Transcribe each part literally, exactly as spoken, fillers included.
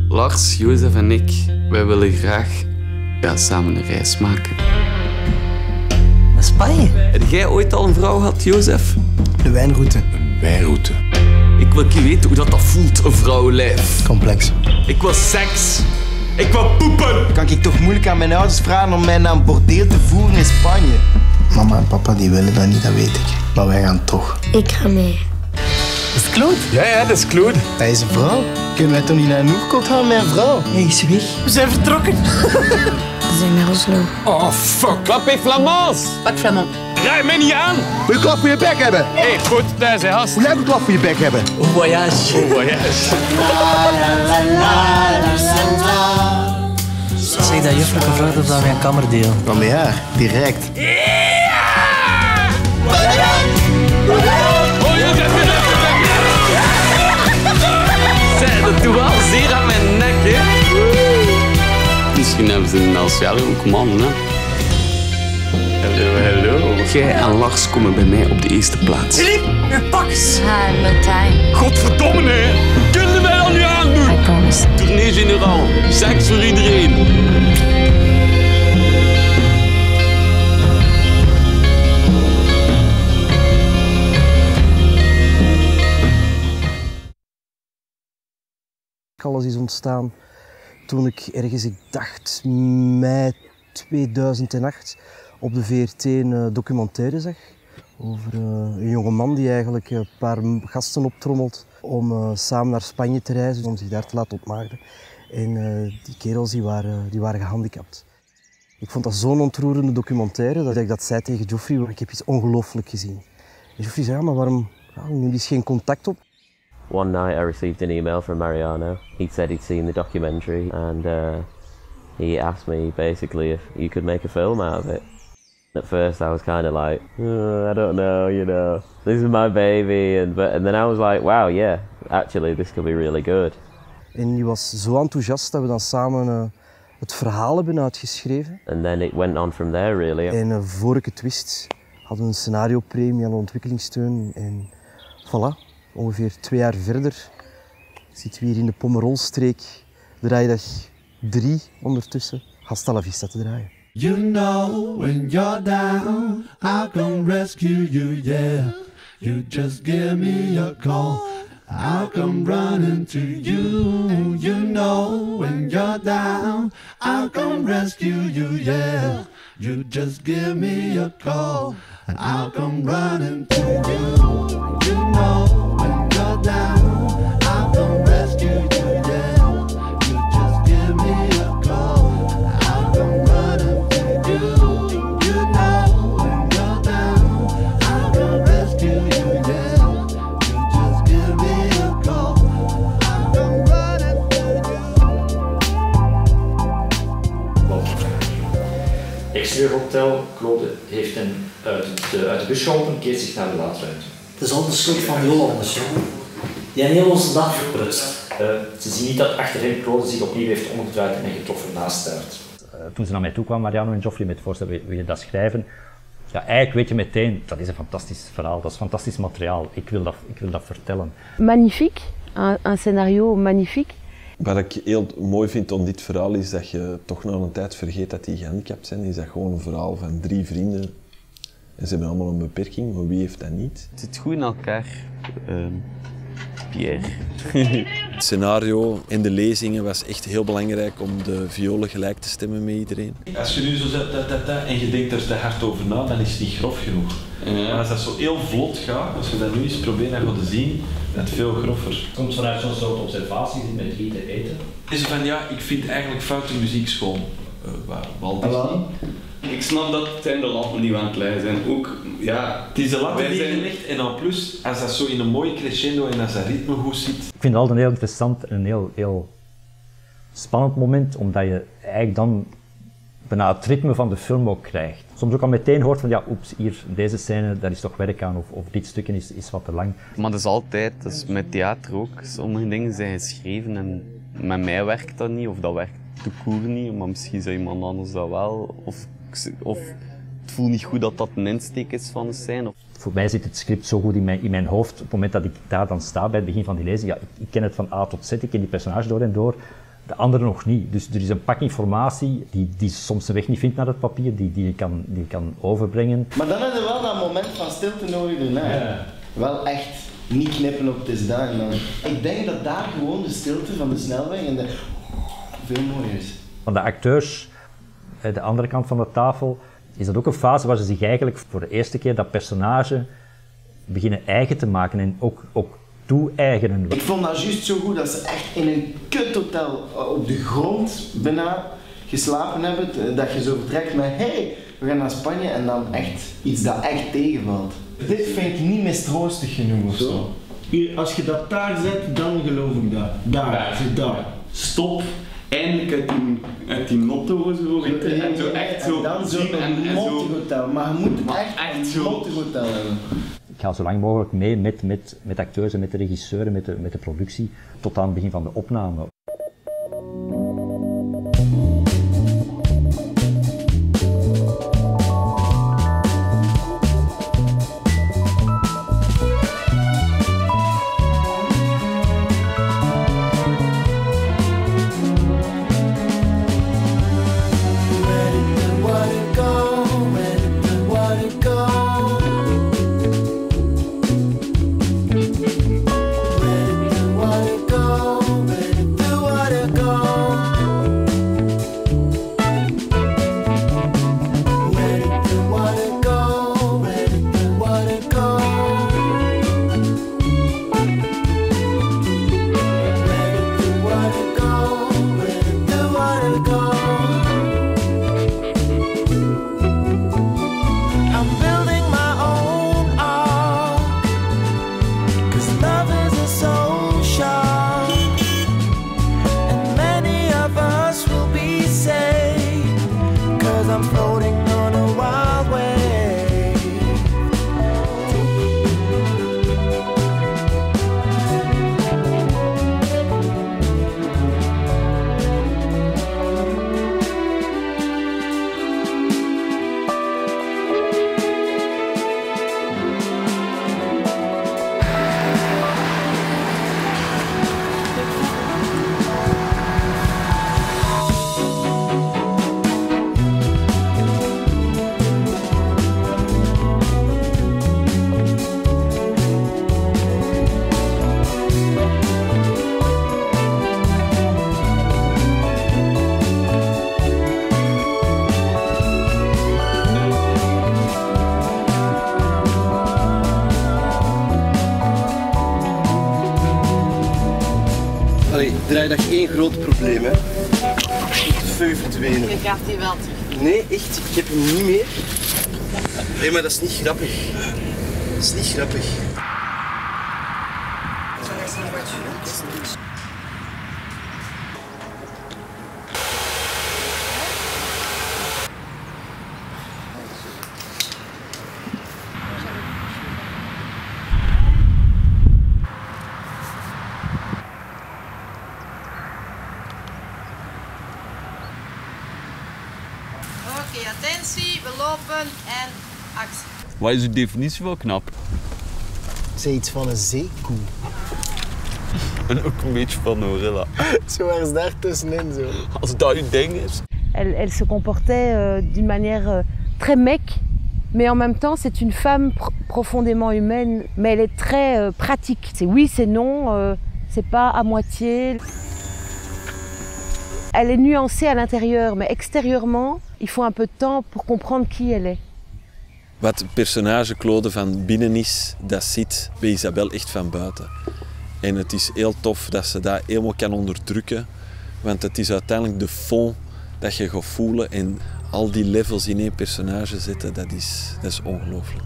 Lars, Jozef en ik, wij willen graag ja, samen een reis maken. Naar Spanje? Heb jij ooit al een vrouw gehad, Jozef? De wijnroute. Een wijnroute. Ik wil je weten hoe dat, dat voelt, een vrouwenlijf. Complex. Ik wil seks. Ik wil poepen. Kan ik toch moeilijk aan mijn ouders vragen om mij naar een bordeel te voeren in Spanje? Mama en papa die willen dat niet, dat weet ik. Maar wij gaan toch. Ik ga mee. Is het Claude? Ja, ja, dat is Claude. Hij is een vrouw. Kunnen wij toch niet naar Noerkot gaan met een vrouw? Hij is weg. We zijn vertrokken. We zijn naar Oslo. Oh, fuck. Klap je Flamands. Pak Flamand. Rij mij niet aan. Wil je klap voor je bek hebben? Hé, hey, goed, daar zijn gast. Hoe jij een klap voor je bek hebben? Au voyage. Oh, voyage. Zeg dat juffrouw gevraagd of dat wij een kamer delen. Dan met haar, direct. Zij, dat doet wel zeer aan mijn nek, hè. Misschien hebben ze een Alciario ook mannen, hè. Hallo, hallo. Jij en Lars komen bij mij op de eerste plaats. Philippe, pak eens. Hi, Martijn. Godverdomme, hè. Kunnen we mij dat nu aandoen? I promise. Tournee generaal. Seks voor iedereen. Alles is ontstaan toen ik ergens, ik dacht mei tweeduizend acht, op de V R T een uh, documentaire zag over uh, een jonge man die eigenlijk een paar gasten optrommelt om uh, samen naar Spanje te reizen, om zich daar te laten ontmaagden. En uh, die kerels die waren, die waren gehandicapt. Ik vond dat zo'n ontroerende documentaire dat ik dat zei tegen Geoffrey, ik heb iets ongelooflijk gezien. En Geoffrey zei, ja, maar waarom ja, neem je eens geen contact op? One night I received an email from Mariano. He said he'd seen the documentary and uh, he asked me basically if you could make a film out of it. At first I was kind of like, oh, I don't know, you know, this is my baby, and, but, and then I was like, wow, yeah, actually this could be really good. En die was zo enthousiast dat we dan samen uh, het verhaal hebben uitgeschreven. And then it went on from there really. En uh, voor ik het wist hadden we een scenariopremie aan ontwikkelingssteun en voilà. Ongeveer twee jaar verder zitten we hier in de Pomerolstreek, draaidag drie ondertussen, Hasta la Vista te draaien. You know when you're down, I'll come rescue you, yeah. You just give me a call, I'll come running to you. You know when you're down, I'll come rescue you, yeah. You just give me a call, and I'll come running to you. You know when you're down, I'll come rescue you, yeah. You just give me a call, and I'll come running to you. You know when you're down, I'll come rescue you, yeah. You just give me a call, I'll come running to you. Exterieur hotel, Claude heeft hen uit de, uit de bus geholpen, keert zich naar de laadruimte. Het is al de schuld van die Hollanders, jongen. Die hebben heel onze dag verprutst. Uh, ze zien niet dat achterin Claude zich opnieuw heeft omgedraaid en getroffen naast Stuart. Uh, toen ze naar mij toe kwamen, Mariano en Geoffrey, met het voorstel, wil je dat schrijven? Ja, eigenlijk weet je meteen, dat is een fantastisch verhaal, dat is fantastisch materiaal. Ik wil dat, ik wil dat vertellen. Magnifique. Un, un scénario magnifique. Wat ik heel mooi vind aan dit verhaal is dat je toch na een tijd vergeet dat die gehandicapt zijn. Is dat gewoon een verhaal van drie vrienden. En ze hebben allemaal een beperking, maar wie heeft dat niet? Het zit goed in elkaar, uh, Pierre. Het scenario en de lezingen was echt heel belangrijk om de violen gelijk te stemmen met iedereen. Als je nu zo zet dat, dat, dat, en je denkt er te hard over na, dan is het niet grof genoeg. Ja. Maar als dat zo heel vlot gaat, als je dat nu eens probeert naar te zien, dat het veel groffer. Het komt vanuit zo'n soort observatie met eten eten. Is van ja, ik vind eigenlijk foute muziek schoon. Uh, waar Walt Disney. Ik snap dat zijn de latten die we aan het leiden zijn. Ook, ja, het is de latten die zijn... gelegd en dan plus, als dat zo in een mooie crescendo en als dat ritme goed zit. Ik vind het altijd een heel interessant en een heel, heel spannend moment, omdat je eigenlijk dan bijna het ritme van de film ook krijgt. Soms ook al meteen hoort van ja, oeps, hier, deze scène, daar is toch werk aan, of, of dit stukje is, is wat te lang. Maar dat is altijd, dat is met theater ook, sommige dingen zijn geschreven en met mij werkt dat niet, of dat werkt te koer niet, maar misschien zou iemand anders dat wel, of, of het voelt niet goed dat dat een insteek is van de scène. Voor mij zit het script zo goed in mijn, in mijn hoofd, op het moment dat ik daar dan sta bij het begin van die lezing, ja, ik, ik ken het van A tot Z, ik ken die personage door en door, de andere nog niet. Dus er is een pak informatie die, die soms de weg niet vindt naar het papier, die, die, je kan, die je kan overbrengen. Maar dan heb je wel dat moment van stilte nodig daarna. Ja. Wel echt niet knippen op het is daar en dan. Ik denk dat daar gewoon de stilte van de snelweg en de veel mooier is. Van de acteurs, de andere kant van de tafel, is dat ook een fase waar ze zich eigenlijk voor de eerste keer dat personage beginnen eigen te maken en ook, ook toe-eigenen. Ik vond dat juist zo goed dat ze echt in een kuthotel op de grond bijna geslapen hebben, dat je zo vertrekt met hey, we gaan naar Spanje en dan echt iets dat echt tegenvalt. Dit vind ik niet mistroostig genoeg of zo. Hier, als je dat daar zet, dan geloof ik dat. Daar, daar. daar. Stop. Eindelijk uit die, uit die notto zo, weet je, en zo echt zo en dan zo zien een en, mottenhotel, maar je moet maar echt, echt een zo mottenhotel hebben. Ik ga zo lang mogelijk mee met, met, met acteurs en met de regisseur en met de, met de productie tot aan het begin van de opname. Draaidag één groot probleem, hè. De feu verdwenen. Je gaat die wel terug. Nee, echt, ik heb hem niet meer. Nee, maar dat is niet grappig. Dat is niet grappig. Oké, okay, attentie, we lopen en actie. Wat is uw definitie van knap? Zij iets van een zeekoe. En ook een beetje van Norilla. Zo ergens daar tussenin zo. Als dat uw ding is. Elle, elle se comportait euh, d'une manière euh, très mec, mais en même temps c'est une femme pr profondément humaine, mais elle est très euh, pratique. C'est oui, c'est non, euh, c'est pas à moitié. Elle est nuancée à l'intérieur, mais extérieurement, il faut un peu de temps pour comprendre qui elle est. Wat het personage Claude van binnen is, dat zit bij Isabelle echt van buiten. En het is heel tof dat ze dat helemaal kan onderdrukken, want het is uiteindelijk de fond dat je gaat voelen en al die levels in één personage zetten, dat is, dat is ongelooflijk.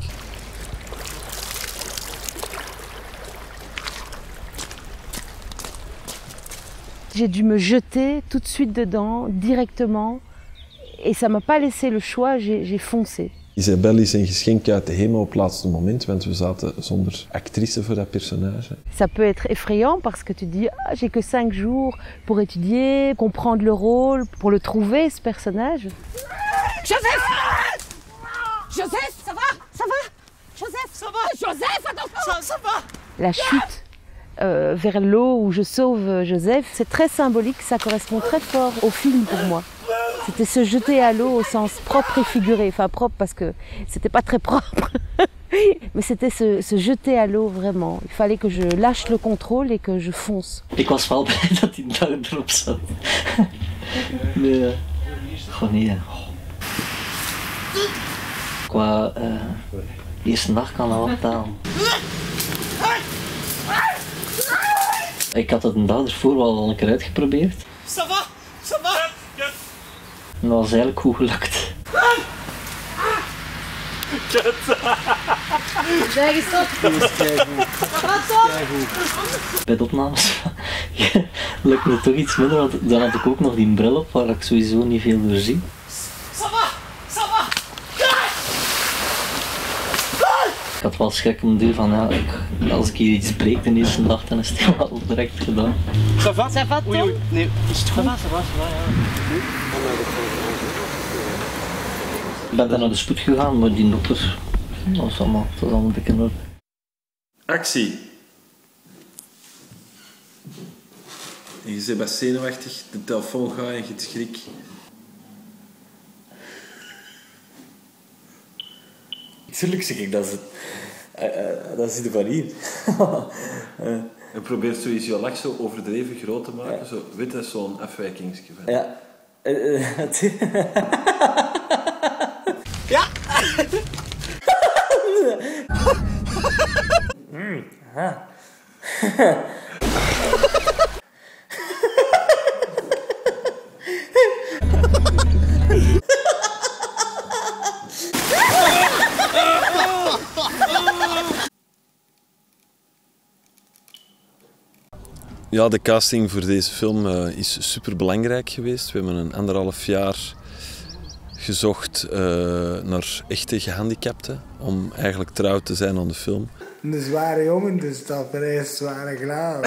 J'ai dû me jeter tout de suite dedans, directement, et ça m'a pas laissé le choix, j'ai foncé. Isabelle is een geschenk uit de hemel op het laatste moment, want we zaten zonder actrice voor dat personage. Ça peut être effrayant parce que tu dis ah, j'ai que cinq jours pour étudier, comprendre le rôle, pour le trouver ce personnage. Joseph! Joseph, ça va? Ça va? Joseph, ça va? Joseph, attention! Ça, ça va? La chute euh, vers l'eau où je sauve Joseph. C'est très symbolique, ça correspond très fort au film pour moi. C'était se jeter à l'eau au sens propre et figuré. Enfin propre parce que c'était pas très propre. Mais c'était se, se jeter à l'eau vraiment. Il fallait que je lâche le contrôle et que je fonce. Ik was wel blij dat die dag erop zat. Nee, uh, gewoon niet. Uh. Qua uh, eerste dag kan dat wel talen. Ik had het een dag ervoor wel al een keer uitgeprobeerd. Ça va, ça va. En dat was eigenlijk goed gelukt. Kut. Zeg eens op. Dat was keigoed. Bij de opnames lukt me toch iets minder, want dan had ik ook nog die bril op waar ik sowieso niet veel door zie. Ça va, ça va. Ik had wel schrik om te doen van ja, ik, als ik hier iets breek de eerste dag, dan is het wel direct gedaan. Ça va? Ça va, Tom? Oei, oei. Nee, is het goed? Ça va, ça va, ça va, ja. Ik ben dan naar de spoed gegaan, maar die dokter, dat was allemaal, dat was allemaal dik in orde. Actie. En je bent wat zenuwachtig, de telefoon gaat en je hebt schrik. Tuurlijk zeg ik, dat is het. Uh, uh, dat is de manier. uh. En probeert sowieso je lach zo overdreven groot te maken, ja. Zo, weet je, zo'n afwijkingsje van. Ja. Uh, uh, ja! mm, aha. Ja, de casting voor deze film uh, is super belangrijk geweest. We hebben een anderhalf jaar gezocht uh, naar echte gehandicapten om eigenlijk trouw te zijn aan de film. Een zware jongen, dus dat vereist zware graven.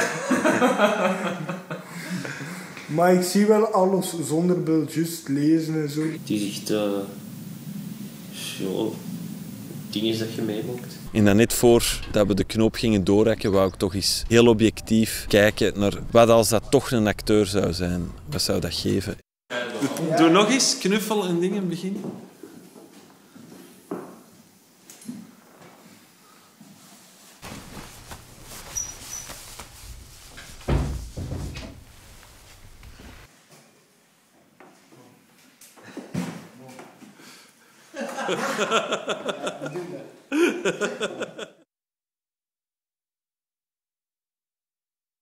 Maar ik zie wel alles zonder beeldjes lezen en zo. Het is echt uh, ja, dingen dat je meemaakt. En dan net voordat we de knoop gingen doorhakken, wou ik toch eens heel objectief kijken naar wat als dat toch een acteur zou zijn. Wat zou dat geven? Doe nog eens, knuffel en dingen, begin. Ja, we doen dat.